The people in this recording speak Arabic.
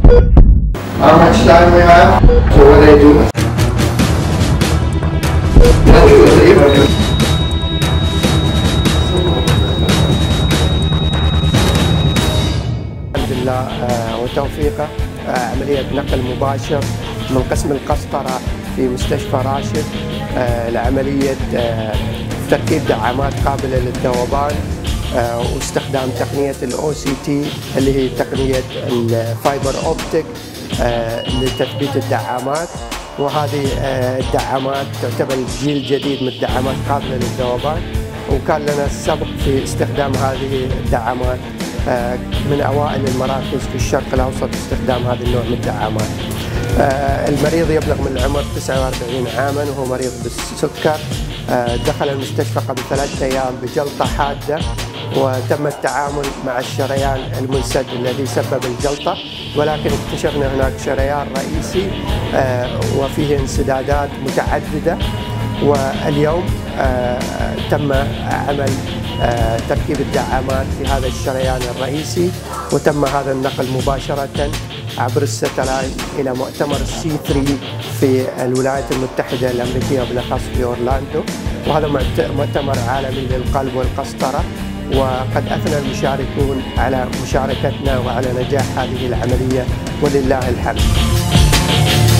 How much time we have? So what do they do? الحمد لله وتوفيقه عملية نقل مباشر من قسم القسطرة في مستشفى راشد لعملية تركيب دعامات قابلة للذوبان واستخدام تقنية OCT اللي هي تقنية الفايبر أوبتيك لتثبيت الدعامات. وهذه الدعامات تعتبر الجيل الجديد من الدعامات قابلة للذوبان، وكان لنا السبق في استخدام هذه الدعامات من أوائل المراكز في الشرق الأوسط استخدام هذا النوع من الدعامات. المريض يبلغ من العمر 49 عاما وهو مريض بالسكر. دخل المستشفى قبل 3 أيام بجلطة حادة، وتم التعامل مع الشريان المنسد الذي سبب الجلطة، ولكن اكتشفنا هناك شريان رئيسي وفيه انسدادات متعددة. واليوم تم عمل تركيب الدعامات في هذا الشريان الرئيسي، وتم هذا النقل مباشرة عبر الستلايت إلى مؤتمر C3 في الولايات المتحدة الأمريكية وبالأخص في أورلاندو، وهذا مؤتمر عالمي للقلب والقسطرة. وقد أثنى المشاركون على مشاركتنا وعلى نجاح هذه العملية ولله الحمد.